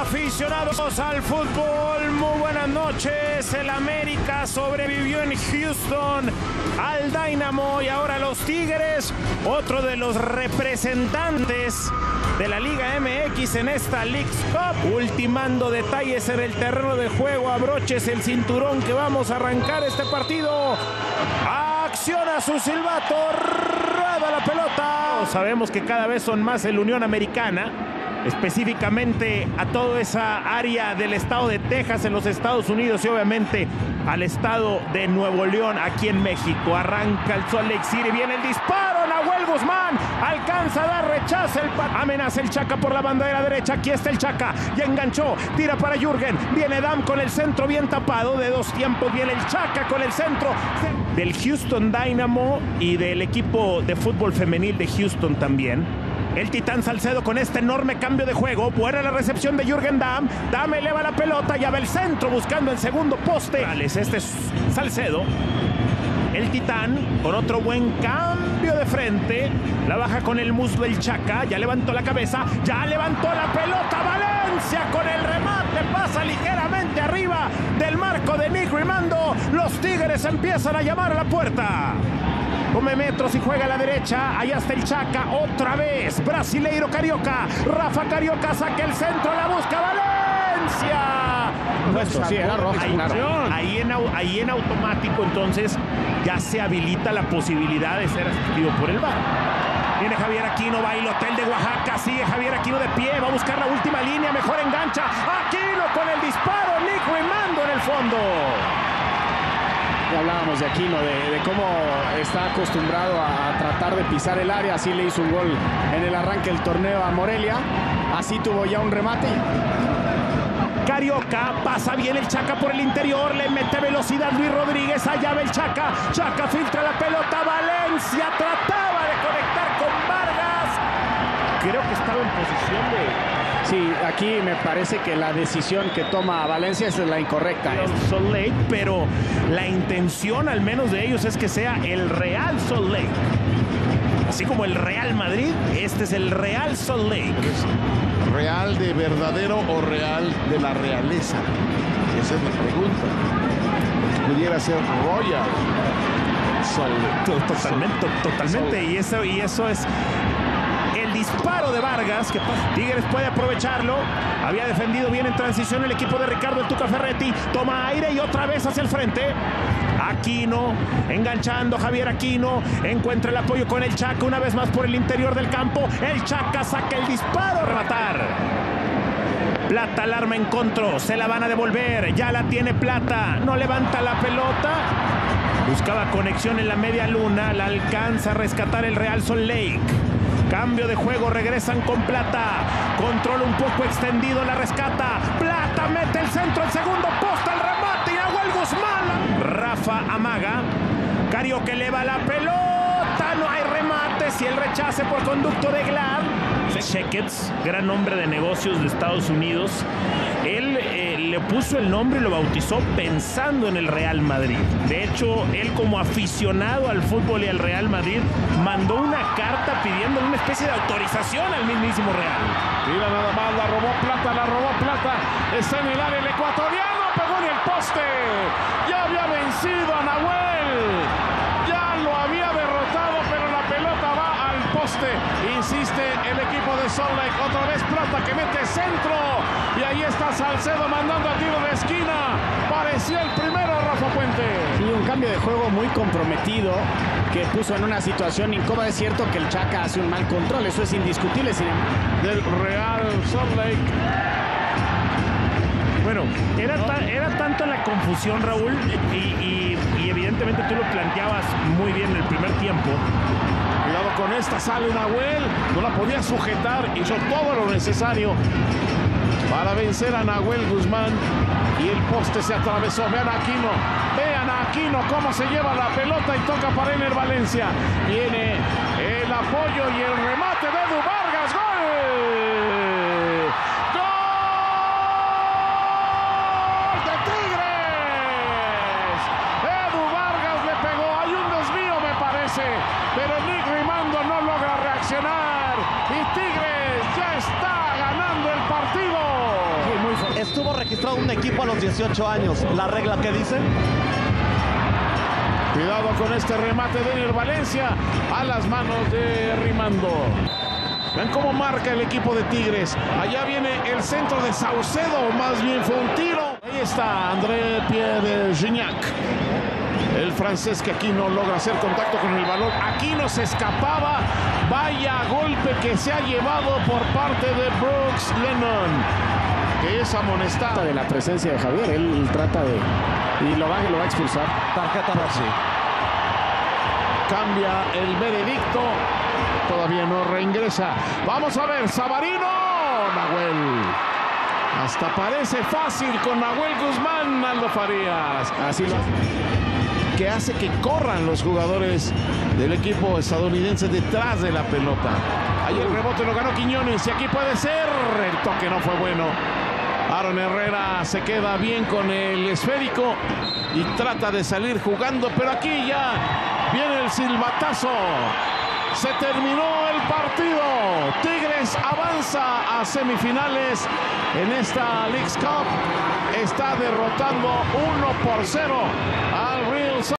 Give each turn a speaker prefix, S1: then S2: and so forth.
S1: Aficionados al fútbol, muy buenas noches. El América sobrevivió en Houston al Dynamo y ahora los Tigres, otro de los representantes de la Liga MX en esta Leagues Cup. Ultimando detalles en el terreno de juego, abroches el cinturón que vamos a arrancar este partido. Acciona su silbato, rueda la pelota. Sabemos que cada vez son más en la Unión Americana, específicamente a toda esa área del estado de Texas en los Estados Unidos y obviamente al estado de Nuevo León aquí en México. Arranca el Salt Lake City, viene el disparo, Nahuel Guzmán alcanza a dar rechazo, amenaza el Chaca por la bandera derecha, aquí está el Chaca, ya enganchó, tira para Jürgen, viene Dam con el centro bien tapado, de dos tiempos viene el Chaca con el centro del Houston Dynamo y del equipo de fútbol femenil de Houston también. El Titán Salcedo con este enorme cambio de juego. Buena la recepción de Jürgen Damm. Damm eleva la pelota, ya va el centro buscando el segundo poste. Este es Salcedo. El Titán con otro buen cambio de frente. La baja con el muslo el Chaca. Ya levantó la cabeza. Ya levantó la pelota. Valencia con el remate. Pasa ligeramente arriba del marco de Nick Rimando. Los Tigres empiezan a llamar a la puerta. Come metros y juega a la derecha. Allá está el Chaca. Otra vez. Brasileiro Carioca. Rafa Carioca saca el centro. La busca Valencia.
S2: Sí, era roja.
S1: Ahí en automático entonces ya se habilita la posibilidad de ser asistido por el VAR. Viene Javier Aquino, va al hotel de Oaxaca. Sigue Javier Aquino de pie. Va a buscar la última línea. Mejor engancha. Aquino con el disparo. Nick Rimando en el fondo.
S2: Ya hablábamos de Aquino, de cómo está acostumbrado a tratar de pisar el área. Así le hizo un gol en el arranque del torneo a Morelia. Así tuvo ya un remate.
S1: Carioca, pasa bien el Chaca por el interior, le mete velocidad Luis Rodríguez, allá va el Chaca. Chaca filtra la pelota, Valencia trataba de conectar con Vargas. Creo que estaba en posición de...
S2: Sí, aquí me parece que la decisión que toma Valencia es la incorrecta.
S1: Salt Lake, pero la intención al menos de ellos es que sea el Real Salt Lake. Así como el Real Madrid, este es el Real Salt Lake.
S3: ¿Real de verdadero o real de la realeza? Esa es la pregunta. Pudiera ser Royal Salt Lake.
S1: Totalmente. Y eso es... El disparo de Vargas, que Tigres puede aprovecharlo. Había defendido bien en transición el equipo de Ricardo el Tuca Ferretti. Toma aire y otra vez hacia el frente. Aquino, enganchando Javier Aquino. Encuentra el apoyo con el Chaca una vez más por el interior del campo. El Chaca saca el disparo a rematar. Plata alarma en contra. Se la van a devolver. Ya la tiene Plata. No levanta la pelota. Buscaba conexión en la media luna. La alcanza a rescatar el Real Salt Lake. Cambio de juego, regresan con Plata. Control un poco extendido, la rescata. Plata mete el centro, el segundo poste, el remate. Y Nahuel Guzmán. Rafa amaga. Carioca eleva la pelota. No hay remates y el rechace por conducto de Glad. Checkets, gran hombre de negocios de Estados Unidos. Él le puso el nombre y lo bautizó pensando en el Real Madrid. De hecho, él como aficionado al fútbol y al Real Madrid mandó una carta pidiendo una especie de autorización al mismísimo Real.
S4: Mira nada más, la robó Plata. Está en el área el ecuatoriano, pegó en el poste. Ya había vencido a Nahuel. Ya lo había derrotado, pero la pelota va al poste. Insiste el equipo de Salt Lake. Otra vez Plata que mete centro. Y ahí está Salcedo mandando a tiro de esquina. Parecía el primero Rafa Puente.
S2: Sí, un cambio de juego muy comprometido que puso en una situación incómoda. Es cierto que el Chaca hace un mal control, eso es indiscutible.
S4: Del Real Salt Lake.
S1: Bueno, era tanto la confusión, Raúl, y evidentemente tú lo planteabas muy bien en el primer tiempo.
S4: Cuidado con esta, sale Nahuel, no la podía sujetar, hizo todo lo necesario para vencer a Nahuel Guzmán y el poste se atravesó. Vean a Aquino cómo se lleva la pelota y toca para Ener Valencia. Viene el apoyo y el remate de Edu Vargas. ¡Gol! ¡Gol de Tigres! Edu Vargas le pegó, hay un desvío me parece, pero Nick Rimando no logra reaccionar y Tigres ya está ganando el partido.
S5: tuvo registrado un equipo a los 18 años. ¿La regla qué dice?
S4: Cuidado con este remate de Ener Valencia a las manos de Rimando. Vean cómo marca el equipo de Tigres. Allá viene el centro de Saucedo, más bien fue un tiro. Ahí está André Pierre Gignac, el francés, que aquí no logra hacer contacto con el balón. Aquí no se escapaba. Vaya golpe que se ha llevado por parte de Brooks Lennon, que es amonestado.
S2: De la presencia de Javier, él trata de... y lo va a expulsar.
S5: Tarjeta roja.
S4: Cambia el veredicto. Todavía no reingresa. Vamos a ver, Savarino. Nahuel. Hasta parece fácil con Nahuel Guzmán, Aldo Farías.
S2: Así lo
S4: que hace que corran los jugadores del equipo estadounidense detrás de la pelota. Ahí el rebote lo ganó Quiñones y aquí puede ser. El toque no fue bueno. Aaron Herrera se queda bien con el esférico y trata de salir jugando, pero aquí ya viene el silbatazo. Se terminó el partido. Tigres avanza a semifinales en esta Leagues Cup. Está derrotando 1-0 al Real